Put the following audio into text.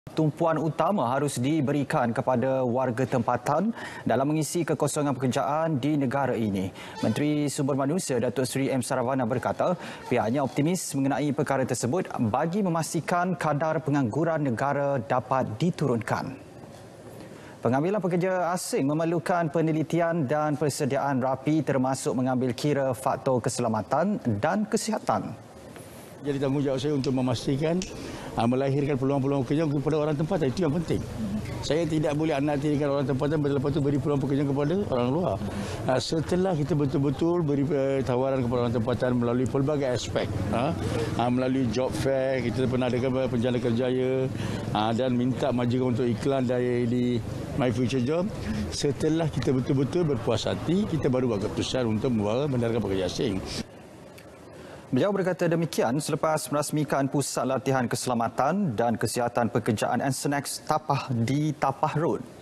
Tumpuan utama harus diberikan kepada warga tempatan dalam mengisi kekosongan pekerjaan di negara ini. Menteri Sumber Manusia Datuk Seri M. Saravana berkata pihaknya optimis mengenai perkara tersebut bagi memastikan kadar pengangguran negara dapat diturunkan. Pengambilan pekerja asing memerlukan penelitian dan persediaan rapi termasuk mengambil kira faktor keselamatan dan kesihatan. Jadi tanggungjawab saya untuk memastikan melahirkan peluang-peluang pekerjaan kepada orang tempatan, itu yang penting. Saya tidak boleh anaktirikan orang tempatan lepas itu beri peluang pekerjaan kepada orang luar. Setelah kita betul-betul beri tawaran kepada orang tempatan melalui pelbagai aspek, melalui job fair, kita pernah adakan penjana kerjaya dan minta majukan untuk iklan di My Future Job. Setelah kita betul-betul berpuas hati, kita baru buat keputusan untuk mendarkan pekerja asing. Beliau berkata demikian selepas merasmikan Pusat Latihan Keselamatan dan Kesihatan Pekerjaan Ensenex Tapah di Tapah Road.